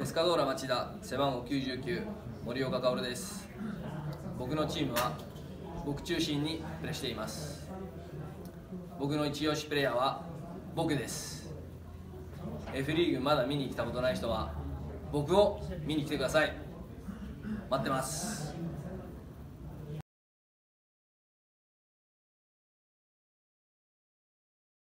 ペスカドーラ町田背番号99森岡薫です。僕のチームは僕中心にプレーしています。僕の一押しプレーヤーは僕です。F リーグまだ見に来たことない人は僕を見に来てください。待ってます。